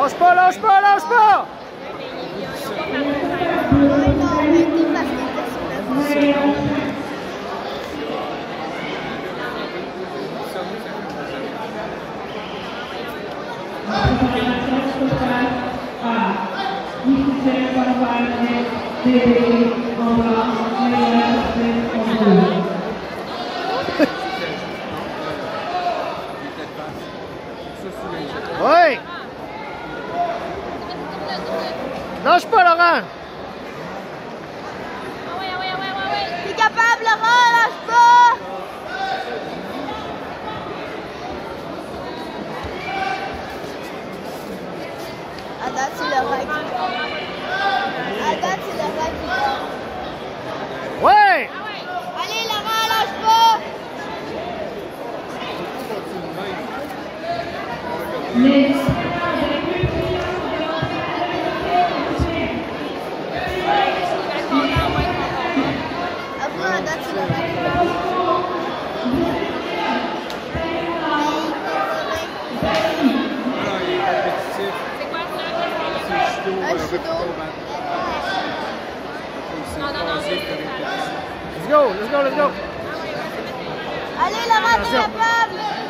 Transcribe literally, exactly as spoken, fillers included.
Lâche pas, lâche pas, lâche pas! Oui! Lâche pas, Laurent! T'es capable, Laurent, lâche pas! À date, c'est Laurent qui gagne. À date, c'est Laurent qui gagne. Oui! Allez, Laurent, lâche pas! Les Après, à date, c'est Laurent qui gagne. Un judo. Let's go, let's go, let's go! Allez, Laurent, t'es capable!